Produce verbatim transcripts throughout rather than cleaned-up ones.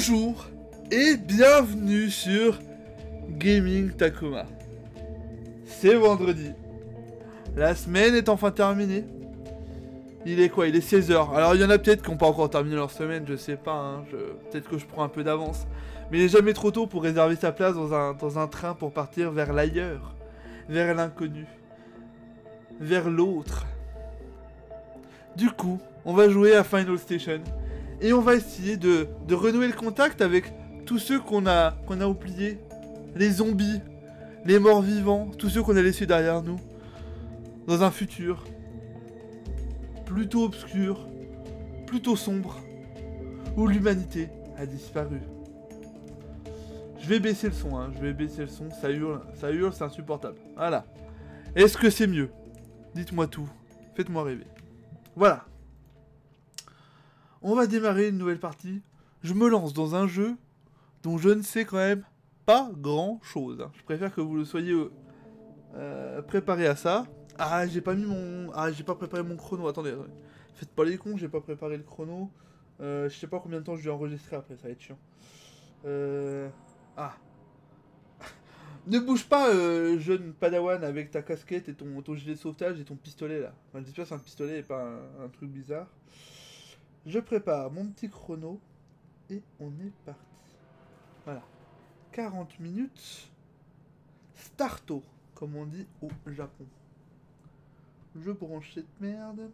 Bonjour et bienvenue sur Gaming Takuma. C'est vendredi. La semaine est enfin terminée. Il est quoi? Il est seize heures. Alors il y en a peut-être qui n'ont pas encore terminé leur semaine, je sais pas. Hein. Je... Peut-être que je prends un peu d'avance. Mais il n'est jamais trop tôt pour réserver sa place dans un, dans un train pour partir vers l'ailleurs. Vers l'inconnu. Vers l'autre. Du coup, on va jouer à Final Station. Et on va essayer de, de renouer le contact avec tous ceux qu'on a, qu'on a oubliés. Les zombies, les morts vivants, tous ceux qu'on a laissés derrière nous. Dans un futur plutôt obscur, plutôt sombre, où l'humanité a disparu. Je vais baisser le son, hein, je vais baisser le son, ça hurle, ça hurle, c'est insupportable. Voilà. Est-ce que c'est mieux? Dites-moi tout, faites-moi rêver. Voilà. On va démarrer une nouvelle partie. Je me lance dans un jeu dont je ne sais quand même pas grand-chose. Hein. Je préfère que vous le soyez euh, préparés à ça. Ah, j'ai pas mis mon... Ah, j'ai pas préparé mon chrono. Attendez, attendez. Faites pas les cons, j'ai pas préparé le chrono. Euh, je sais pas combien de temps je vais enregistrer après, ça va être chiant. Euh... Ah. Ne bouge pas, euh, jeune padawan, avec ta casquette et ton, ton gilet de sauvetage et ton pistolet, là. Enfin, j'espère que c'est un pistolet et pas un, un truc bizarre. Je prépare mon petit chrono et on est parti. Voilà. quarante minutes. Starto, comme on dit au Japon. Je branche cette merde.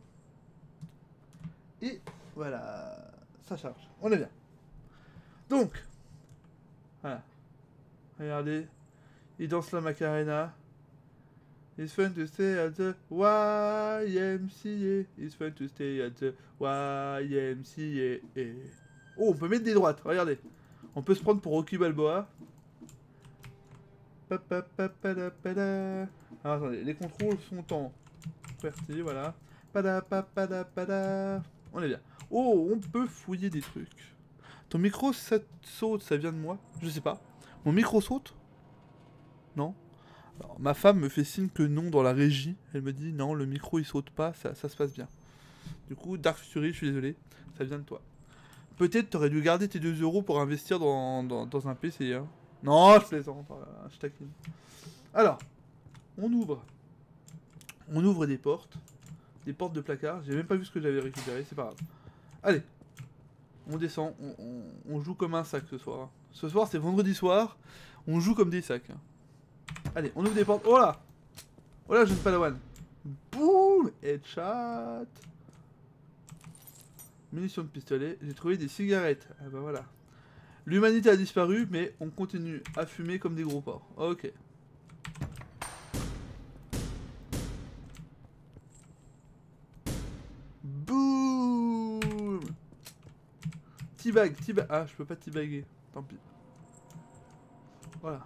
Et voilà. Ça charge. On est bien. Donc. Voilà. Regardez. Il danse la Macarena. It's fun to stay at the Y M C A. It's fun to stay at the Y M C A. Oh, on peut mettre des droites, regardez. On peut se prendre pour Rocky Balboa. Alors attendez, les contrôles sont en QWERTY, voilà. On est bien. Oh, on peut fouiller des trucs. Ton micro ça saute, ça vient de moi? Je sais pas. Mon micro saute? Non? Alors, ma femme me fait signe que non dans la régie. Elle me dit non, le micro il saute pas, ça, ça se passe bien. Du coup, Dark Fury, je suis désolé, ça vient de toi. Peut-être t'aurais dû garder tes deux euros pour investir dans, dans, dans un P C. Hein. Non, je plaisante, je taquine. Alors, on ouvre. On ouvre des portes. Des portes de placard. J'ai même pas vu ce que j'avais récupéré, c'est pas grave. Allez, on descend, on, on, on joue comme un sac ce soir. Ce soir, c'est vendredi soir, on joue comme des sacs. Allez, on ouvre des portes. Oh là! Oh là, jeune padawan. Boum! Headshot. Munitions de pistolet. J'ai trouvé des cigarettes. Ah bah voilà. L'humanité a disparu, mais on continue à fumer comme des gros porcs. Ok. Boum! T-bag, T-bag. Ah, je peux pas T-baguer. Tant pis. Voilà.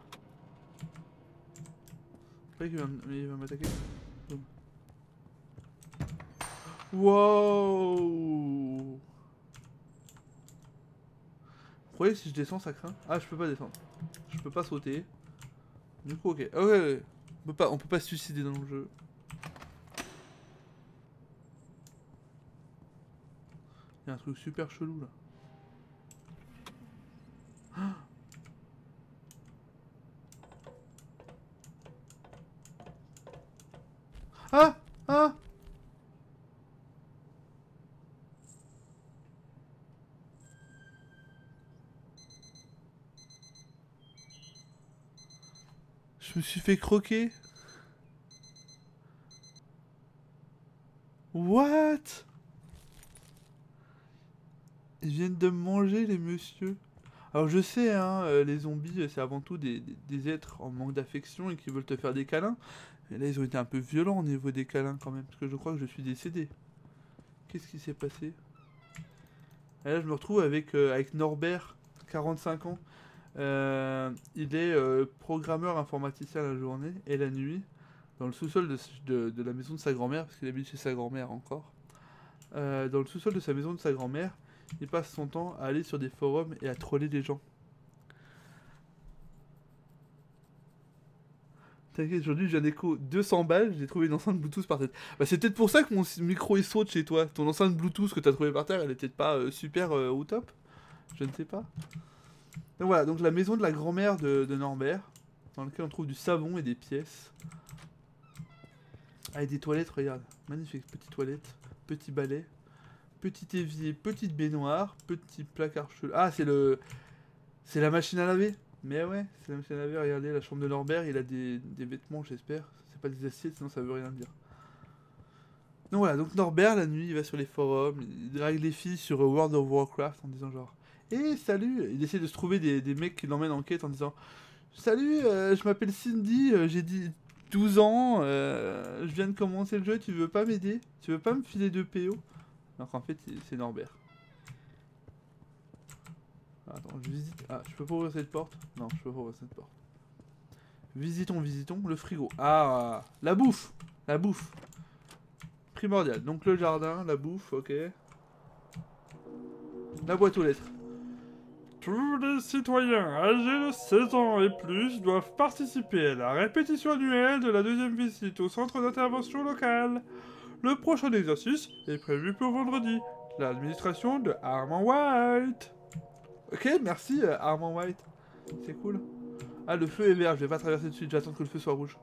Il va, il va m'attaquer. Wow! Vous croyez que si je descends ça craint? Ah, je peux pas descendre. Je peux pas sauter. Du coup, ok. Ok, okay. On peut pas, on peut pas se suicider dans le jeu. Il y a un truc super chelou là. Ah! Ah! Ah! Je me suis fait croquer. What? Ils viennent de me manger les messieurs. Alors je sais, hein, euh, les zombies, c'est avant tout des, des, des êtres en manque d'affection et qui veulent te faire des câlins. Et là, ils ont été un peu violents au niveau des câlins quand même, parce que je crois que je suis décédé. Qu'est-ce qui s'est passé? Et là, je me retrouve avec, euh, avec Norbert, quarante-cinq ans. Euh, il est euh, programmeur informaticien la journée et la nuit, dans le sous-sol de, de, de la maison de sa grand-mère, parce qu'il habite chez sa grand-mère encore. Euh, dans le sous-sol de sa maison de sa grand-mère, il passe son temps à aller sur des forums et à troller des gens. T'inquiète, aujourd'hui j'ai un écho deux cents balles, j'ai trouvé une enceinte Bluetooth par terre. Bah, c'est peut-être pour ça que mon micro il saute chez toi. Ton enceinte Bluetooth que t'as trouvé par terre, elle est peut-être pas euh, super euh, au top. Je ne sais pas. Donc voilà, donc la maison de la grand-mère de, de Norbert, dans laquelle on trouve du savon et des pièces. Ah, et des toilettes, regarde. Magnifique, petite toilette, petit balai, petit évier, petite baignoire, petit placard chelou. Ah, c'est le... C'est la machine à laver. Mais ouais, c'est la machine à laver, regardez, la chambre de Norbert, il a des, des vêtements, j'espère. C'est pas des assiettes, sinon ça veut rien dire. Donc voilà, donc Norbert, la nuit, il va sur les forums, il drague les filles sur World of Warcraft en disant genre... Eh, salut! Il essaie de se trouver des, des mecs qui l'emmènent en quête en disant... Salut, euh, je m'appelle Cindy, euh, j'ai dit douze ans, euh, je viens de commencer le jeu, tu veux pas m'aider? Tu veux pas me filer de P O? Alors qu'en fait, c'est Norbert. Attends, je visite... Ah, je peux pas ouvrir cette porte? Non, je peux pas ouvrir cette porte. Visitons, visitons, le frigo. Ah, la bouffe! La bouffe! Primordial. Donc le jardin, la bouffe, ok. La boîte aux lettres. Tous les citoyens âgés de seize ans et plus doivent participer à la répétition annuelle de la deuxième visite au centre d'intervention local. Le prochain exercice est prévu pour vendredi. L'administration de Armand White. Ok, merci euh, Armand White. C'est cool. Ah, le feu est vert, je vais pas traverser tout de suite, j'attends que le feu soit rouge.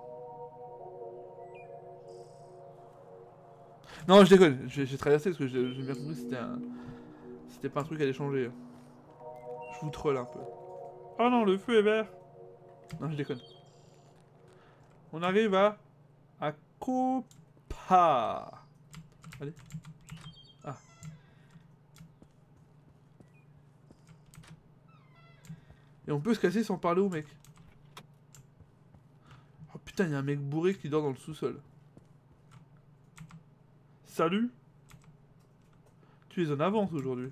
Non, je déconne, j'ai traversé parce que j'ai bien compris que c'était un... C'était pas un truc à échanger. Je vous troll un peu. Oh non, le feu est vert. Non, je déconne. On arrive à... à Copa. Allez. Ah. Et on peut se casser sans parler au mec. Oh putain, il y a un mec bourré qui dort dans le sous-sol. Salut. Tu es en avance aujourd'hui.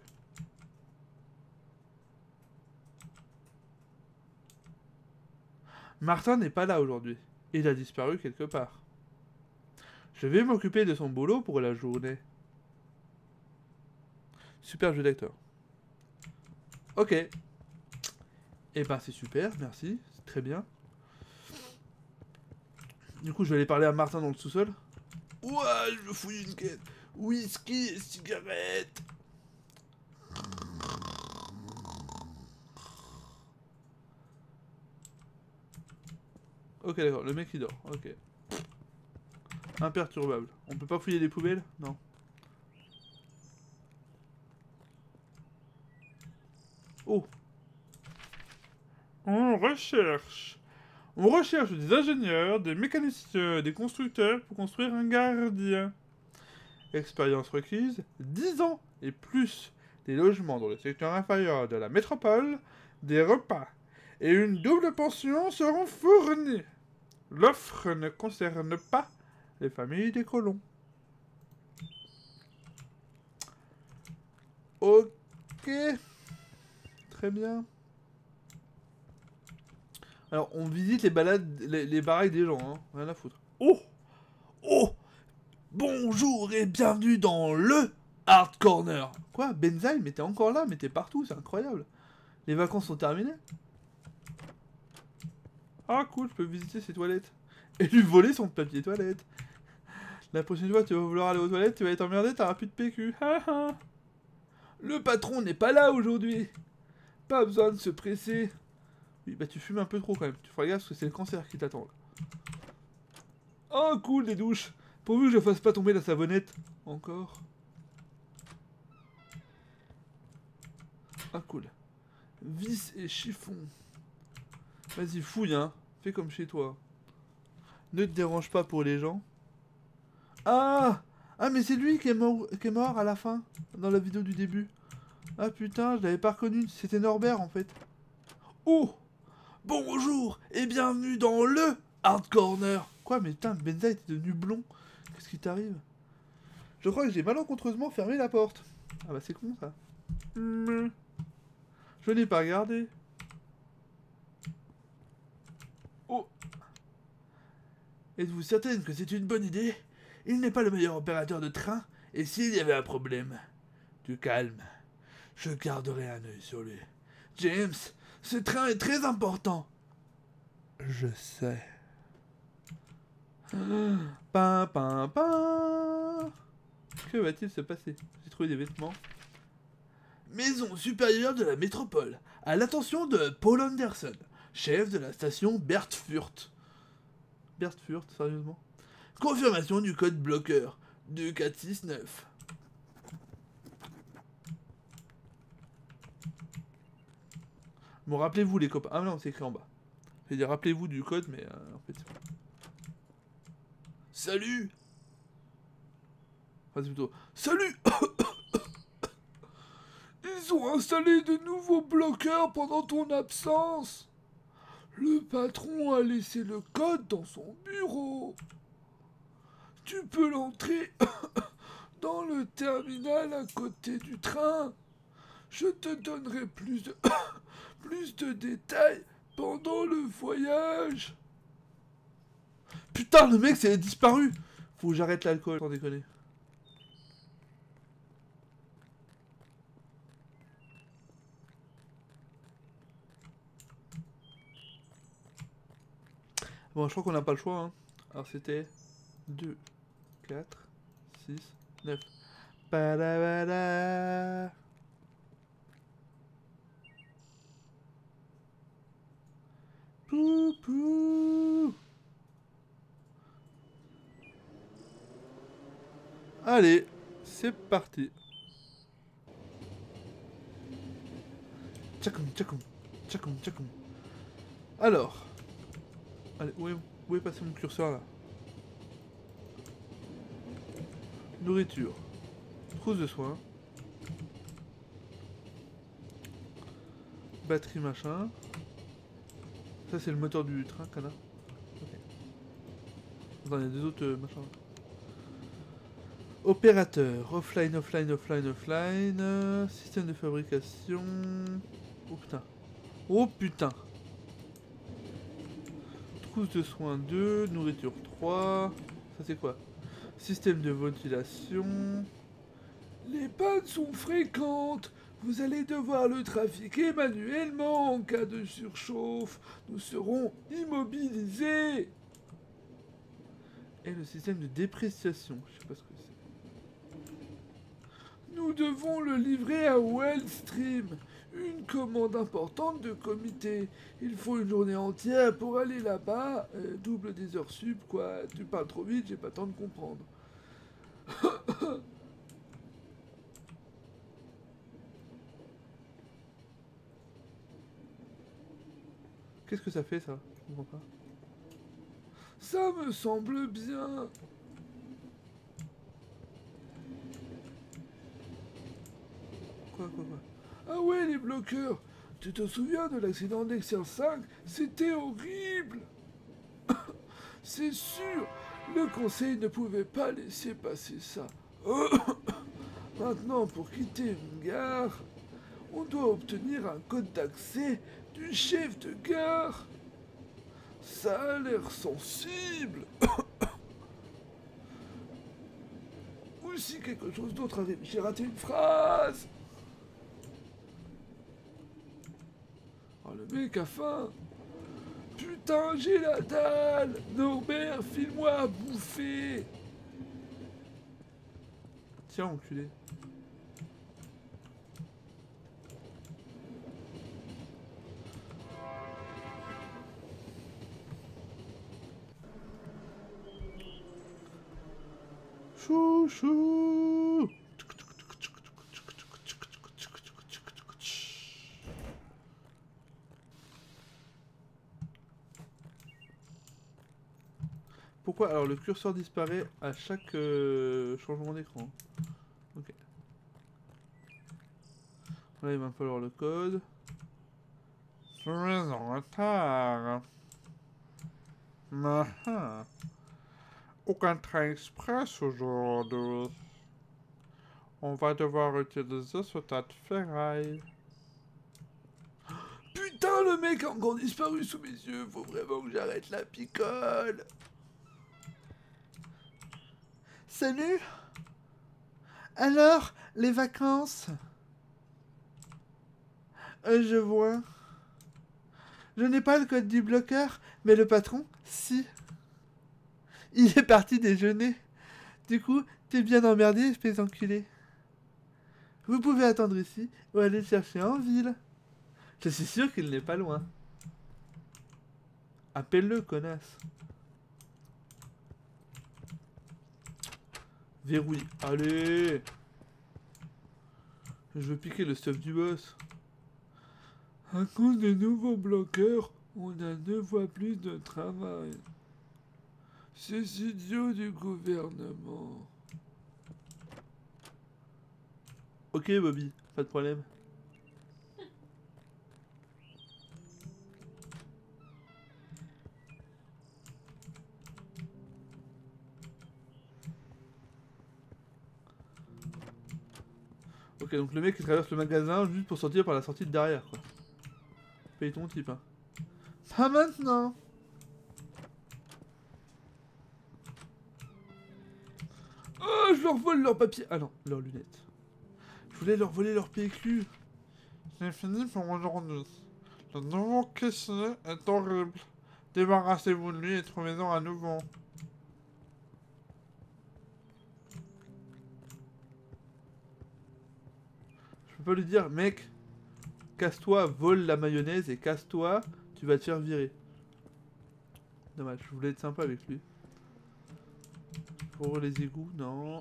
Martin n'est pas là aujourd'hui. Il a disparu quelque part. Je vais m'occuper de son boulot pour la journée. Super jeu d'acteur. Ok. Eh ben c'est super, merci. C'est très bien. Du coup, je vais aller parler à Martin dans le sous-sol. Ouah, je me fouille une quête. Whisky et cigarette. Ok, d'accord, le mec il dort, ok. Imperturbable. On peut pas fouiller les poubelles? Non. Oh. On recherche. On recherche des ingénieurs, des mécaniciens, des constructeurs pour construire un gardien. Expérience requise, dix ans et plus. Des logements dans le secteur inférieur de la métropole, des repas et une double pension seront fournis. L'offre ne concerne pas les familles des colons. Ok. Très bien. Alors, on visite les balades, les, les baraques des gens, hein. Rien à foutre. Oh! Oh! Bonjour et bienvenue dans le Hard Corner. Quoi? Benzaï, mais t'es encore là, mais t'es partout, c'est incroyable. Les vacances sont terminées. Ah cool, je peux visiter ses toilettes. Et lui voler son papier toilette. La prochaine fois, tu vas vouloir aller aux toilettes, tu vas être emmerdé, t'auras plus de P Q. Le patron n'est pas là aujourd'hui. Pas besoin de se presser. Oui, bah tu fumes un peu trop quand même. Tu feras gaffe parce que c'est le cancer qui t'attend. Oh cool, des douches. Pourvu que je fasse pas tomber la savonnette. Encore. Ah cool. Vis et chiffon. Vas-y, fouille, hein. Fais comme chez toi. Ne te dérange pas pour les gens. Ah! Ah, mais c'est lui qui est, mort, qui est mort à la fin. Dans la vidéo du début. Ah putain, je l'avais pas reconnu. C'était Norbert, en fait. Oh! Bonjour et bienvenue dans le Hard Corner. Quoi, mais putain, Benzaï était devenu blond. Qu'est-ce qui t'arrive? Je crois que j'ai malencontreusement fermé la porte. Ah bah c'est con, ça. Mmh. Je n'ai pas regardé. Oh. Êtes-vous certaine que c'est une bonne idée? Il n'est pas le meilleur opérateur de train. Et s'il y avait un problème? Du calme. Je garderai un œil sur lui. James, ce train est très important. Je sais. Pin, pin, pin. Que va-t-il se passer? J'ai trouvé des vêtements. Maison supérieure de la métropole, à l'attention de Paul Anderson, chef de la station Bertfurt. Bertfurt, sérieusement? Confirmation du code bloqueur, deux quatre six neuf. Bon, rappelez-vous les copains. Ah non, c'est écrit en bas. Je vais dire, rappelez-vous du code, mais euh, en fait... Salut. Enfin, c'est plutôt... Salut. Ils ont installé de nouveaux bloqueurs pendant ton absence. Le patron a laissé le code dans son bureau. Tu peux l'entrer dans le terminal à côté du train. Je te donnerai plus de, plus de détails pendant le voyage. Putain, le mec, c'est disparu. Faut que j'arrête l'alcool, sans déconner. Bon, je crois qu'on n'a pas le choix. Hein. Alors, c'était deux, quatre, six, neuf. Padabada. Pou pou. Allez, c'est parti. Tchakoum, tchakoum, tchakoum, tchakoum. Alors. Allez, où est, où est passé mon curseur là? Nourriture. Trousse de soins. Batterie machin. Ça c'est le moteur du train, canard. Ok. Attends, il y a des autres euh, machins. Opérateur. Offline, offline, offline, offline. Euh, système de fabrication. Oh putain. Oh putain. Trousse de soins deux. Nourriture trois. Ça c'est quoi? Système de ventilation. Les pannes sont fréquentes. Vous allez devoir le trafiquer manuellement en cas de surchauffe. Nous serons immobilisés. Et le système de dépréciation. Je sais pas ce que c'est. Nous devons le livrer à Wellstream. Une commande importante de comité. Il faut une journée entière pour aller là-bas. Euh, double des heures sup, quoi. Tu parles trop vite, j'ai pas le temps de comprendre. Qu'est-ce que ça fait, ça? Je comprends pas. Ça me semble bien. Quoi, quoi, quoi? Ah ouais, les bloqueurs. Tu te souviens de l'accident d'Excel cinq? C'était horrible. C'est sûr, le conseil ne pouvait pas laisser passer ça. Maintenant, pour quitter une gare, on doit obtenir un code d'accès du chef de gare. Ça a l'air sensible. Ou si quelque chose d'autre arrive. J'ai raté une phrase. Oh, le mec a faim. Putain, j'ai la dalle. Norbert, file-moi à bouffer. Tiens, enculé. Chouchou. Pourquoi? Alors le curseur disparaît à chaque euh, changement d'écran. Ok. Là il va me falloir le code. Je suis en retard. Ah. Aucun train express aujourd'hui. On va devoir utiliser ce tas de ferraille. Putain, le mec a encore disparu sous mes yeux. Faut vraiment que j'arrête la picole. Salut. Alors, les vacances? euh, Je vois. Je n'ai pas le code du bloqueur, mais le patron, si. Il est parti déjeuner. Du coup, t'es bien emmerdé, espèce d'enculé. Vous pouvez attendre ici ou aller le chercher en ville. Je suis sûr qu'il n'est pas loin. Appelle-le, connasse. Verrouille. Allez. Je veux piquer le stuff du boss. À cause des nouveaux bloqueurs, on a deux fois plus de travail. Ces idiots du gouvernement. Ok Bobby, pas de problème. Ok, donc le mec il traverse le magasin juste pour sortir par la sortie de derrière quoi. Paye ton type hein. Pas maintenant. Oh, je leur vole leurs papiers. Ah non, leurs lunettes. Je voulais leur voler leur P Q. C'est fini pour aujourd'hui. Le nouveau caissier est horrible. Débarrassez-vous de lui et trouvez-en un nouveau. Je peux pas lui dire, mec, casse-toi, vole la mayonnaise et casse-toi, tu vas te faire virer. Dommage, je voulais être sympa avec lui. Pour les égouts, non.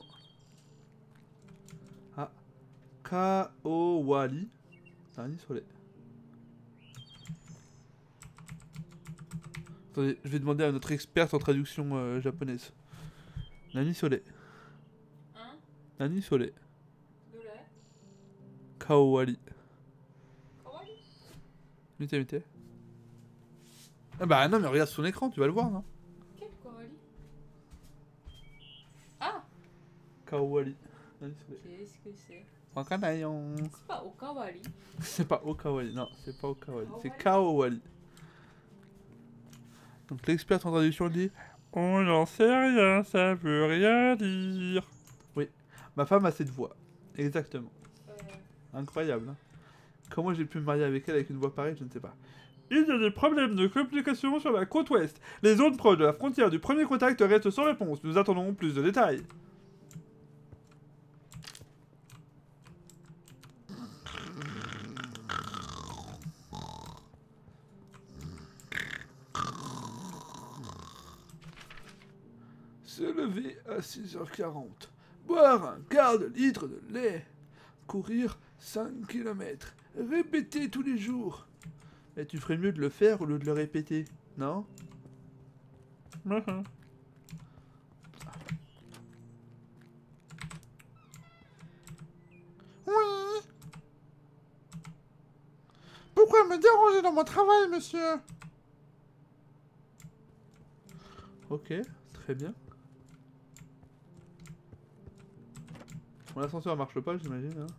Ah. Kaowali. Nani Soleil. Attendez, je vais demander à notre experte en traduction euh, japonaise. Nani Soleil. Hein? Nani Soleil. Dole? Kaowali. Kawaii? Mite mite. Ah bah non mais regarde son écran, tu vas le voir non? Quel kawaii? Ah! Kaowali. Nani Soleil. Qu'est-ce que c'est? Wakanayon. C'est pas Okawali. C'est pas Okawali, non, c'est pas Okawali, c'est Kaowali. Kaowali. Donc l'expert en traduction dit On n'en sait rien, ça veut rien dire. ma femme a cette voix. Exactement. Euh, Incroyable. Hein. Comment j'ai pu me marier avec elle avec une voix pareille, je ne sais pas. Il y a des problèmes de communication sur la côte ouest. Les zones proches de la frontière du premier contact restent sans réponse. Nous attendons plus de détails. Se lever à six heures quarante. Boire un quart de litre de lait. Courir cinq kilomètres. Répéter tous les jours. Mais tu ferais mieux de le faire au lieu de le répéter, non? Mhm. Oui. Pourquoi me déranger dans mon travail, monsieur? Ok, très bien. Bon, l'ascenseur marche pas, j'imagine. Hein.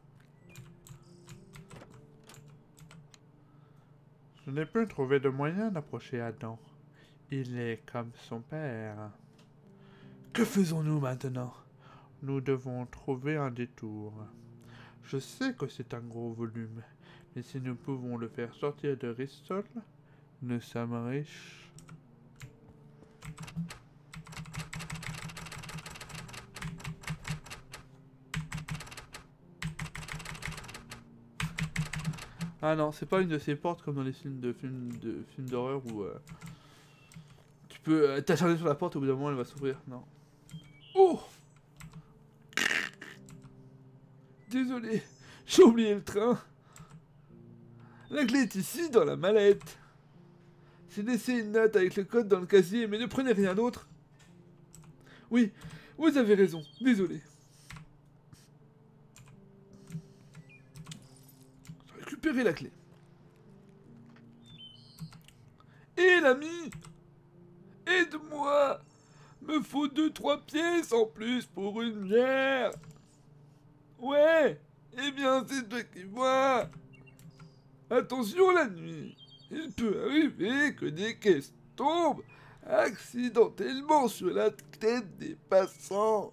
Je n'ai pas trouvé de moyen d'approcher Adam. Il est comme son père. Que faisons-nous maintenant? Nous devons trouver un détour. Je sais que c'est un gros volume, mais si nous pouvons le faire sortir de Ristol, nous sommes riches. Ah non, c'est pas une de ces portes comme dans les films de films de films d'horreur où euh, tu peux euh, t'acharner sur la porte et au bout d'un moment elle va s'ouvrir. Non. Oh! Désolé, j'ai oublié le train. La clé est ici dans la mallette. J'ai laissé une note avec le code dans le casier, mais ne prenez rien d'autre. Oui, vous avez raison, désolé. J'ai récupéré la clé. Hé l'ami! Aide-moi! Me faut deux trois pièces en plus pour une bière! Ouais! Eh bien, c'est toi qui vois! Attention la nuit! Il peut arriver que des caisses tombent accidentellement sur la tête des passants!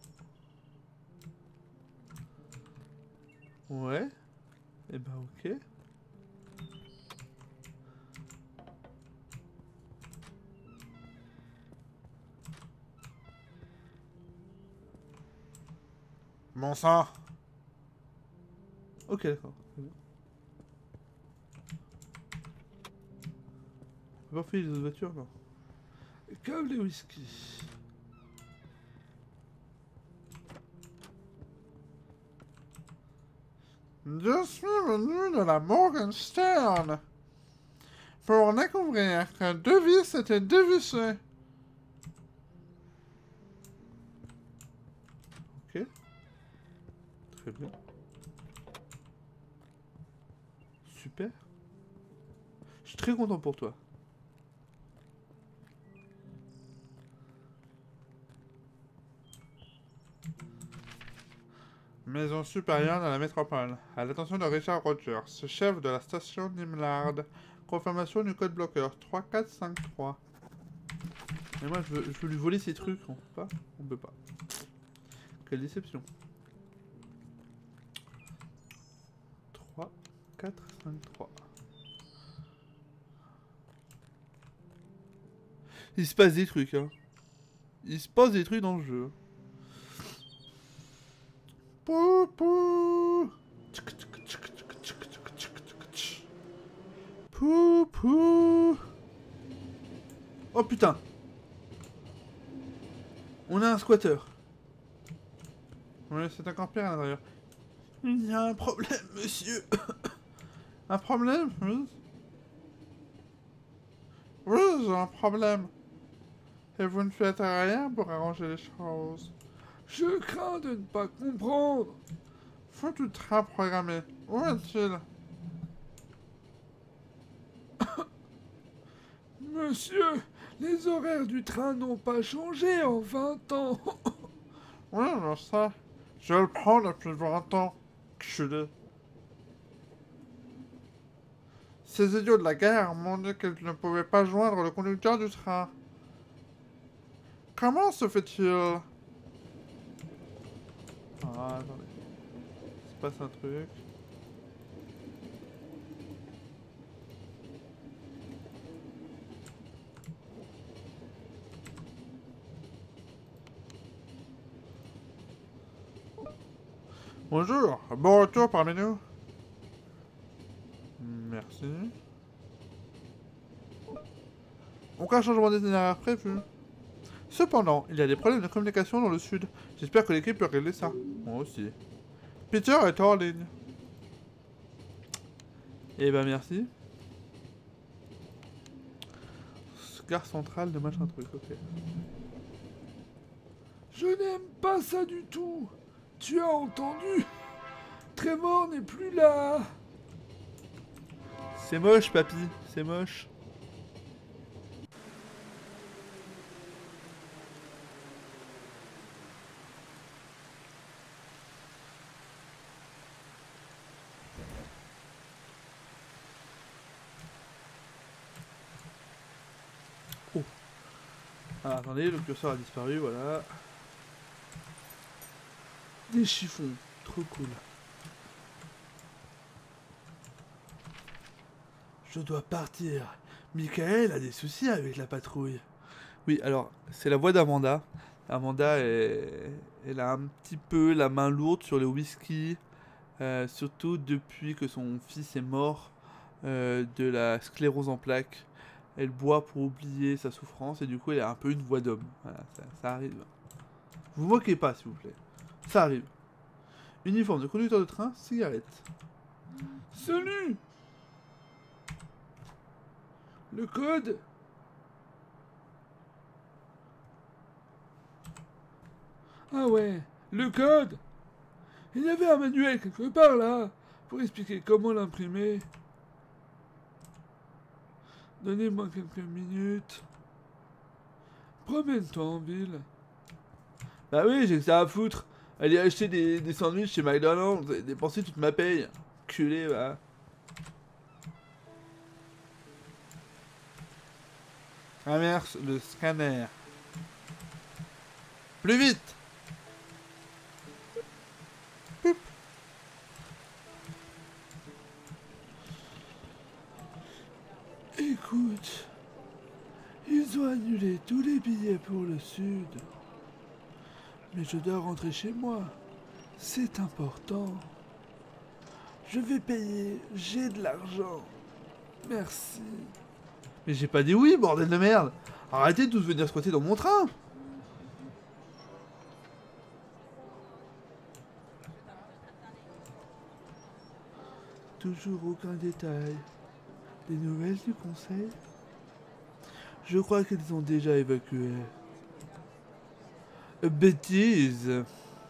Ouais? Eh ben, ok. Bon sang! Ok, d'accord. Parfait, les autres voitures, non. Câble et whisky. Je suis venu de la Morgenstern pour découvrir que deux vis étaient dévissées. Ok. Très bien. Super. Je suis très content pour toi. Maison supérieure de la métropole. À l'attention de Richard Rogers, chef de la station Nimlard. Confirmation du code bloqueur trois quatre cinq trois. Mais moi, je veux, je veux lui voler ses trucs. On peut pas? On peut pas. Quelle déception. trois quatre cinq trois. Il se passe des trucs, hein. Il se passe des trucs dans le jeu. Pou pou. Pou pou. Oh putain. On a un squatter. Oui, c'est encore pire à l'intérieur. Il y a un problème, monsieur. Un problème? Oui. Oui, j'ai un problème. Et vous ne faites rien pour arranger les choses. Je crains de ne pas comprendre. Faut tout train programmé. Où est-il? Monsieur, les horaires du train n'ont pas changé en vingt ans. Oui, je sais. Je le prends depuis vingt ans. Culé. Ces idiots de la gare m'ont dit qu'ils ne pouvaient pas joindre le conducteur du train. Comment se fait-il? Ah, attendez. Il se passe un truc. Bonjour, bon retour parmi nous. Merci. Aucun changement d'itinéraire prévu. Cependant, il y a des problèmes de communication dans le sud. J'espère que l'équipe peut régler ça. Moi aussi. Peter est hors ligne. Eh ben merci. Gare centrale de machin truc, ok. Je n'aime pas ça du tout. Tu as entendu? Trevor n'est plus là. C'est moche, papy. C'est moche. Oh. Ah, attendez, le curseur a disparu, voilà. Des chiffons, trop cool. Je dois partir. Michael a des soucis avec la patrouille. Oui, alors, c'est la voix d'Amanda. Amanda, est... elle a un petit peu la main lourde sur le whisky. Euh, surtout depuis que son fils est mort euh, de la sclérose en plaques. Elle boit pour oublier sa souffrance et du coup, elle a un peu une voix d'homme. Voilà, ça, ça arrive. Vous moquez pas, s'il vous plaît. Ça arrive. Uniforme de conducteur de train, cigarette. Salut! Le code? Ah ouais, le code? Il y avait un manuel quelque part là, pour expliquer comment l'imprimer. Donnez-moi quelques minutes. Promène-toi en ville. Bah oui, j'ai que ça à foutre. Aller acheter des, des sandwichs chez McDonald's et dépenser toute ma paye. Culé, va. Traverse le scanner. Plus vite! Poup. Écoute, ils ont annulé tous les billets pour le sud. Mais je dois rentrer chez moi. C'est important. Je vais payer, j'ai de l'argent. Merci. Mais j'ai pas dit oui, bordel de merde. Arrêtez de tous venir squatter dans mon train. Toujours aucun détail. Des nouvelles du conseil? Je crois qu'ils ont déjà évacué. Euh, Bêtise.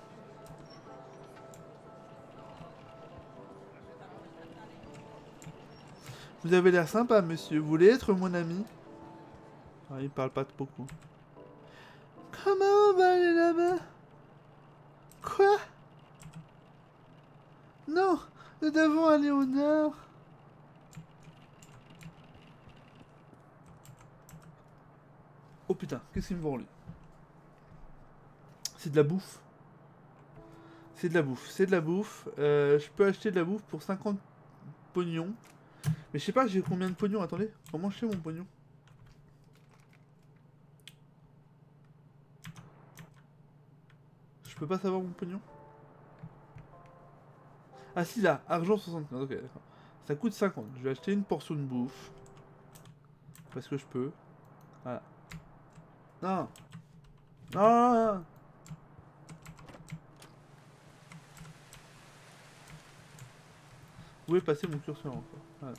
Vous avez l'air sympa, monsieur. Vous voulez être mon ami? Ah, il parle pas beaucoup. Comment on va aller là-bas? Quoi? Non, nous devons aller au nord. Oh putain, qu'est-ce qu'il me vend lui? C'est de la bouffe. C'est de la bouffe, c'est de la bouffe. Euh, je peux acheter de la bouffe pour cinquante pognons. Mais je sais pas, j'ai combien de pognons? Attendez, comment je fais mon pognon? Je peux pas savoir mon pognon? Ah si, là, argent soixante-quinze, ok, d'accord. Ça coûte cinquante. Je vais acheter une portion de bouffe. Parce que je peux. Voilà. Non. Non, non, non. Où est passé mon curseur encore? Voilà.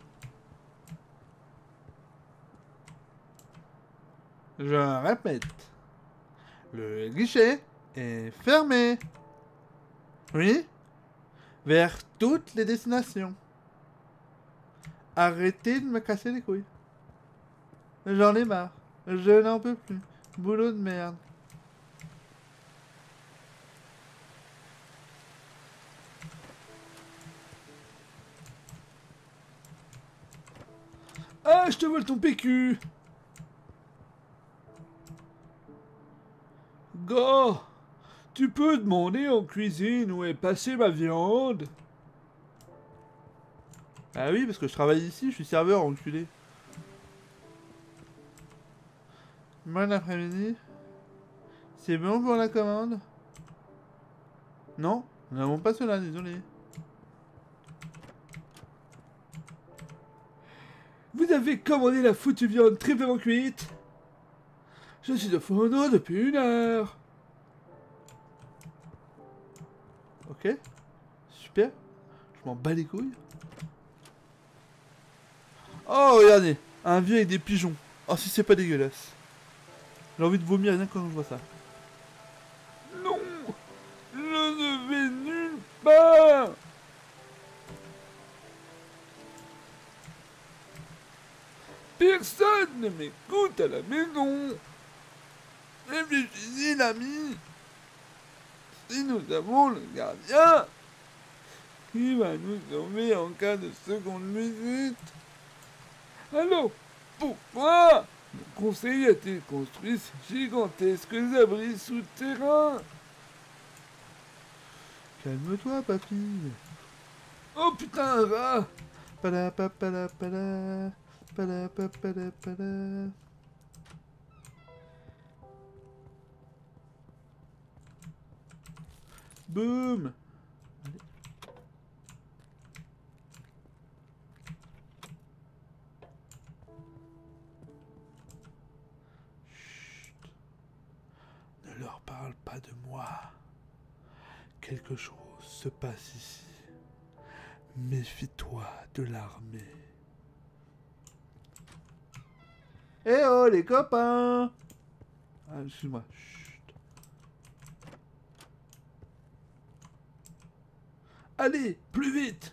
Je répète. Le guichet est fermé. Oui? Vers toutes les destinations. Arrêtez de me casser les couilles. J'en ai marre. Je n'en peux plus. Boulot de merde. Ah, je te vole ton P Q. Gars, tu peux demander en cuisine où est passée ma viande? Ah oui, parce que je travaille ici, je suis serveur, enculé. Bon après-midi. C'est bon pour la commande? Non, nous n'avons pas cela, désolé. Vous avez commandé la foutue viande triplement cuite? Je suis de fourneau depuis une heure. Ok. Super. Je m'en bats les couilles. Oh, regardez. Un vieux avec des pigeons. Oh, si c'est pas dégueulasse. J'ai envie de vomir rien quand je vois ça. Non. Je ne vais nulle part. Personne ne m'écoute à la maison. Réfléchissez, l'ami. Si nous avons le gardien qui va nous sauver en cas de seconde visite. Alors, pourquoi le conseil a-t-il construit ces gigantesques abris souterrains? Calme-toi, papy. Oh putain, un rat. Pala pala pala. Pala pala pala. Boum. Chut. Ne leur parle pas de moi. Quelque chose se passe ici. Méfie-toi de l'armée. Eh oh les copains! Ah, excuse-moi. Chut. Allez, plus vite!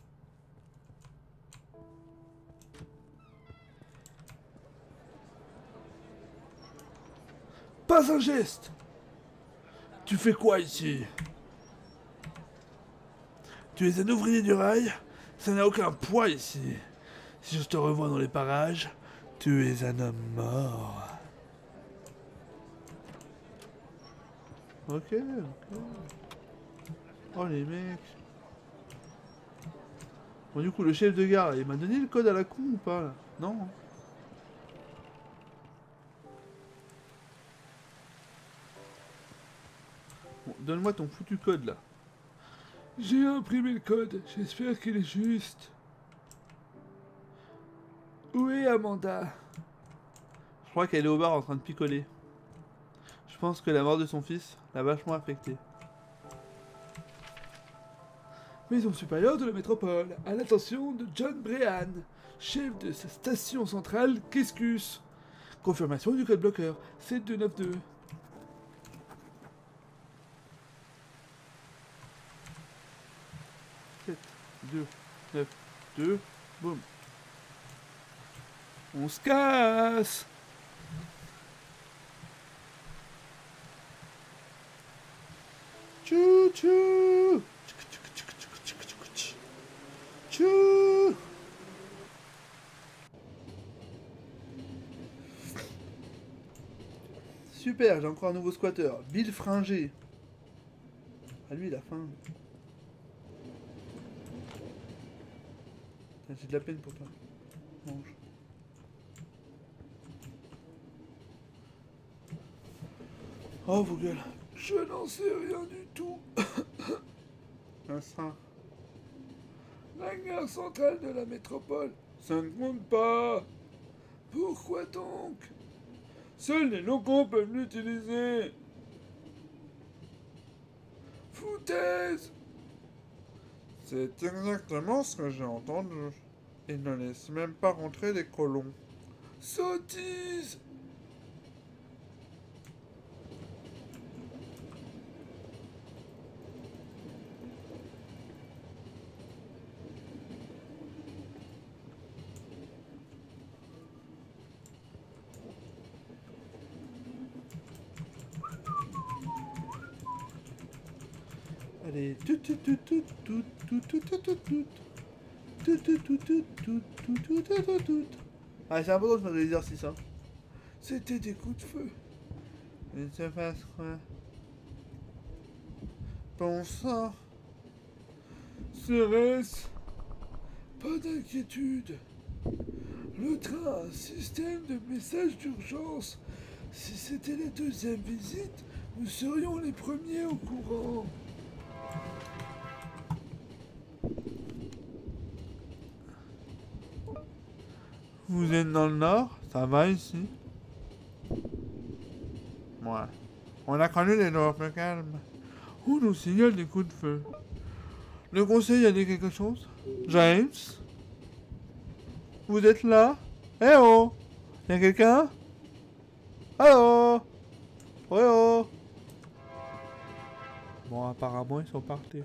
Pas un geste! Tu fais quoi ici? Tu es un ouvrier du rail? Ça n'a aucun poids ici. Si je te revois dans les parages, tu es un homme mort. Ok, ok. Oh les mecs. Bon du coup le chef de gare, il m'a donné le code à la con ou pas là? Non. Bon, donne-moi ton foutu code là. J'ai imprimé le code, j'espère qu'il est juste. Où est Amanda? Je crois qu'elle est au bar en train de picoler. Je pense que la mort de son fils l'a vachement affectée. Maison supérieure de la métropole, à l'attention de John Brehan, chef de sa station centrale Keskus. Confirmation du code bloqueur sept deux neuf deux. sept deux neuf deux, boum. On se casse. Tchou tchou. Tchou. Super, j'ai encore un nouveau squatter. Bill Fringer. Ah lui il a faim. J'ai de la peine pour toi. Mange. Oh vos gueules. Je n'en sais rien du tout. Un sein. La gare centrale de la métropole. Ça ne compte pas. Pourquoi donc? Seuls les locaux peuvent l'utiliser. Foutaise. C'est exactement ce que j'ai entendu. Ils ne laissent même pas rentrer les colons. Sottise. Allez, tout tout tout tout tout tout tout tout tout tout tout tout tout tout tout tout tout tout tout. Ah, c'est important de faire des exercices, hein. C'était des coups de feu. Il se passe quoi? Bon sang. Serait-ce? Pas d'inquiétude. Le train a un système de message d'urgence. Si c'était la deuxième visite, nous serions les premiers au courant. Vous êtes dans le nord? Ça va ici? Ouais. On a connu les noirs plus calmes. On nous signale des coups de feu. Le conseil a dit quelque chose? James? Vous êtes là? Eh oh! Y'a quelqu'un? Allô? Oh oh! Bon, apparemment, ils sont partis.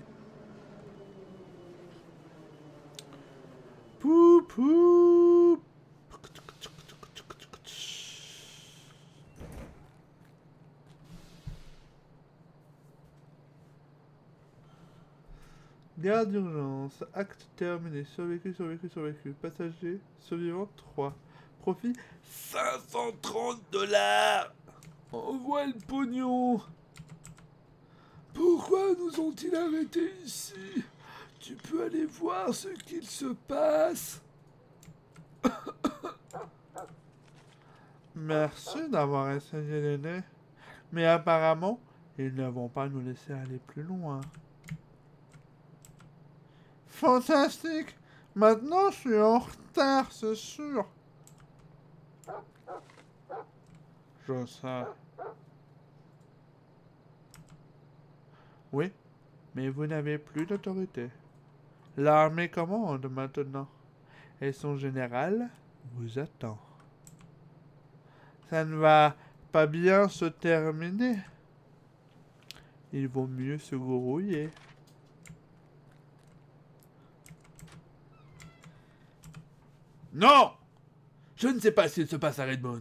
Pou pou! Gare d'urgence, acte terminé, survécu, survécu, survécu, passager, survivant trois. Profit cinq cent trente dollars. Envoie le pognon. Pourquoi nous ont-ils arrêtés ici? Tu peux aller voir ce qu'il se passe. Merci d'avoir essayé d'aider. Mais apparemment, ils ne vont pas nous laisser aller plus loin. Fantastique! Maintenant, je suis en retard, c'est sûr. Je sais. Oui, mais vous n'avez plus d'autorité. L'armée commande maintenant. Et son général vous attend. Ça ne va pas bien se terminer. Il vaut mieux se grouiller. Non! Je ne sais pas s'il se passe à Redmond.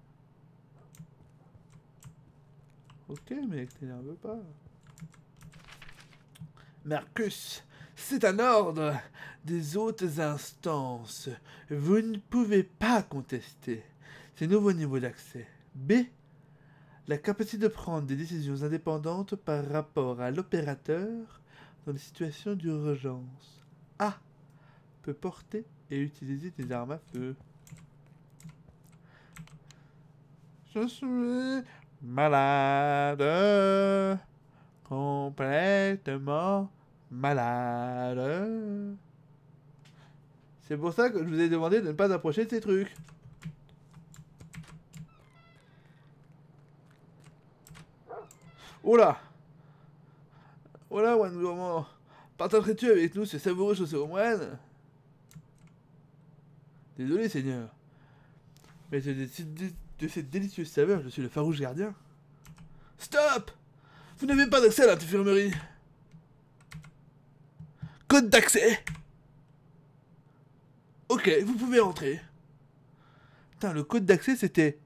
Ok, mais t'énerve pas. Marcus, c'est un ordre des hautes instances. Vous ne pouvez pas contester. C'est nouveau niveau d'accès. B. La capacité de prendre des décisions indépendantes par rapport à l'opérateur dans des situations d'urgence. A. Peut porter et utiliser des armes à feu. Je suis malade, complètement malade. C'est pour ça que je vous ai demandé de ne pas approcher de ces trucs. Oh là! Oh là, One Gourmand! Partagerais-tu avec nous ce savoureux chaussé au moine? Désolé, Seigneur. Mais de, de, de, de cette délicieuse saveur, je suis le farouche gardien. Stop! Vous n'avez pas d'accès à l'infirmerie. Code d'accès! Ok, vous pouvez entrer. Putain, le code d'accès, c'était...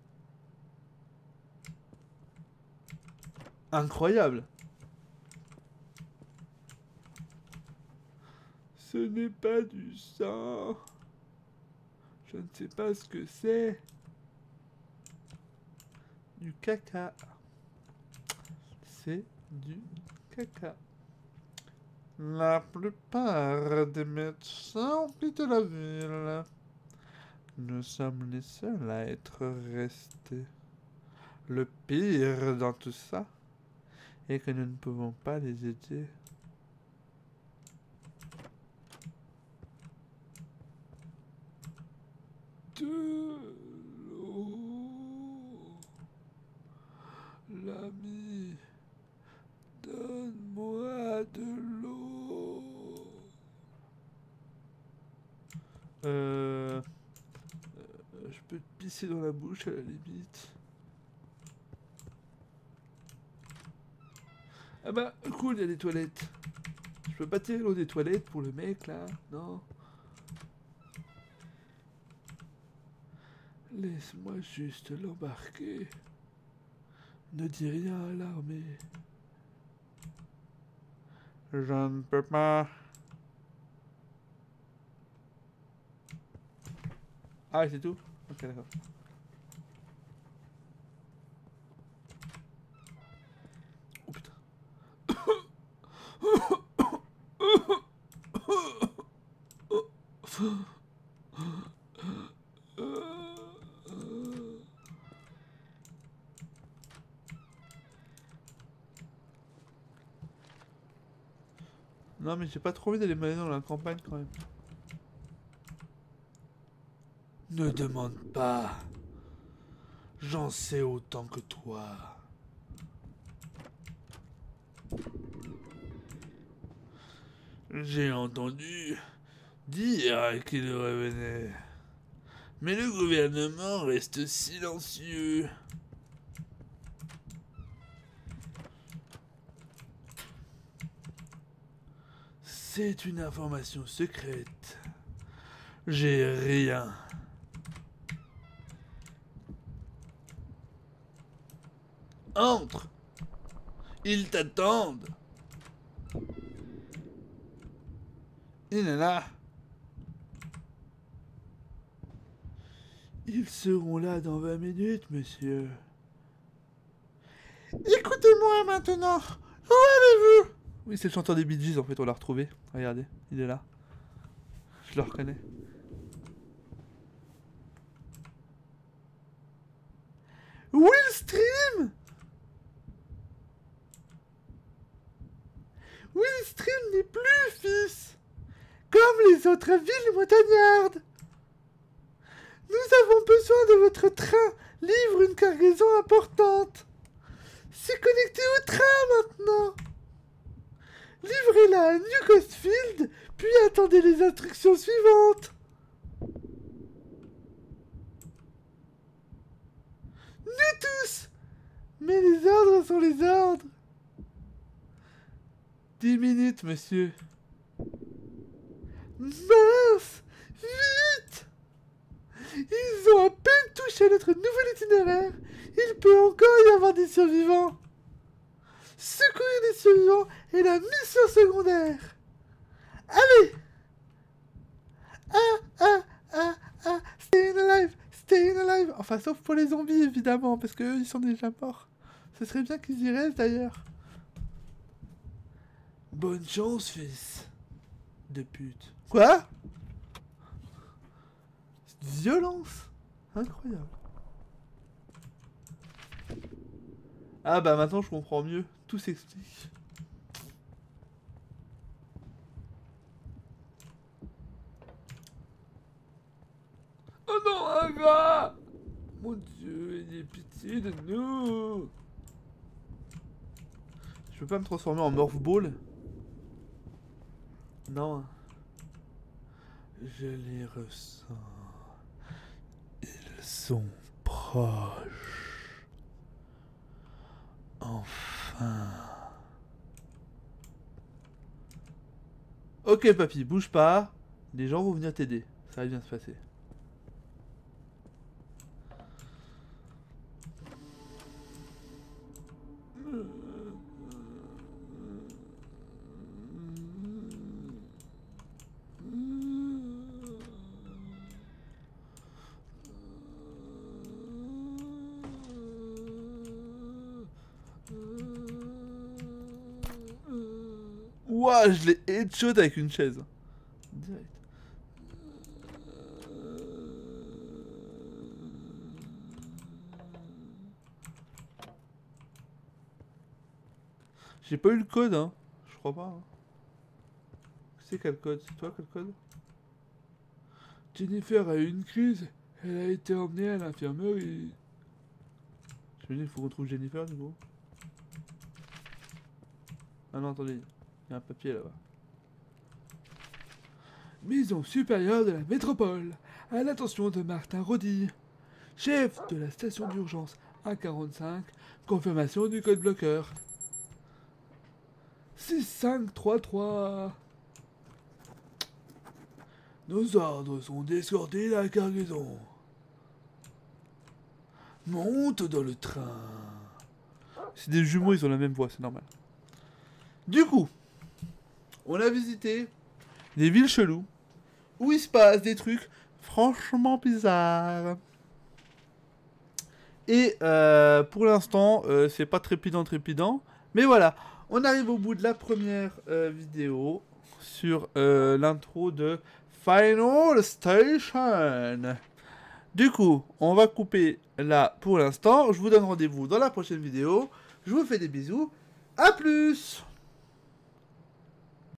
incroyable. Ce n'est pas du sang. Je ne sais pas ce que c'est. Du caca. C'est du caca. La plupart des médecins de la ville, nous sommes les seuls à être restés. Le pire dans tout ça est que nous ne pouvons pas les aider. De l'eau. L'ami, donne-moi de l'eau. Euh, euh, je peux te pisser dans la bouche à la limite. Ah bah cool, il y a des toilettes. Je peux pas tirer l'eau des toilettes pour le mec là, non? Laisse-moi juste l'embarquer. Ne dis rien à l'armée. Je ne peux pas. Ah, c'est tout? Ok, d'accord. Oh putain. Non mais j'ai pas trop envie d'aller me balader dans la campagne quand même. Ne demande pas. J'en sais autant que toi. J'ai entendu dire qu'il revenait. Mais le gouvernement reste silencieux. C'est une information secrète. J'ai rien. Entre. Ils t'attendent. Il est là. Ils seront là dans vingt minutes, monsieur. Écoutez-moi maintenant. Où allez-vous? Oui, c'est le chanteur des Bee Gees, en fait, on l'a retrouvé. Regardez, il est là. Je le reconnais. Willstream! Willstream n'est plus fils, comme les autres villes montagnardes. Nous avons besoin de votre train, livre une cargaison importante. C'est connecté au train maintenant. Livrez-la à New Ghostfield, puis attendez les instructions suivantes. Nous tous. Mais les ordres sont les ordres. Dix minutes, monsieur. Mince! Vite! Ils ont à peine touché notre nouvel itinéraire. Il peut encore y avoir des survivants. Secourir les survivants est la mission secondaire. Allez! Ah, ah, ah, ah, staying alive, staying alive. Enfin, sauf pour les zombies, évidemment, parce qu'eux, ils sont déjà morts. Ce serait bien qu'ils y restent, d'ailleurs. Bonne chance, fils de pute. Quoi? Violence. Incroyable. Ah bah maintenant je comprends mieux. Tout s'explique. Oh non, un rat! Mon Dieu, ayez pitié de nous! Je peux pas me transformer en Morph Ball? Non. Je les ressens. Ils sont proches. Enfin. Ok papy, bouge pas. Les gens vont venir t'aider. Ça va bien se passer. Ouah, je l'ai headshot avec une chaise. Direct. J'ai pas eu le code, hein. Je crois pas. Hein. C'est quel code? C'est toi quel code? Jennifer a eu une crise. Elle a été emmenée à l'infirmerie. J'imagine qu'il faut qu'on trouve Jennifer du coup. Ah non, attendez. Il y a un papier là-bas. Maison supérieure de la métropole. À l'attention de Martin Rodi, chef de la station d'urgence un quarante-cinq. Confirmation du code bloqueur. six cinq trois trois. Nos ordres sont d'escorter la cargaison. Monte dans le train. C'est des jumeaux, ils ont la même voix, c'est normal. Du coup, on a visité des villes cheloues où il se passe des trucs franchement bizarres. Et euh, pour l'instant, euh, c'est pas trépidant trépidant. Mais voilà, on arrive au bout de la première euh, vidéo sur euh, l'intro de Final Station. Du coup, on va couper là pour l'instant. Je vous donne rendez-vous dans la prochaine vidéo. Je vous fais des bisous. A plus!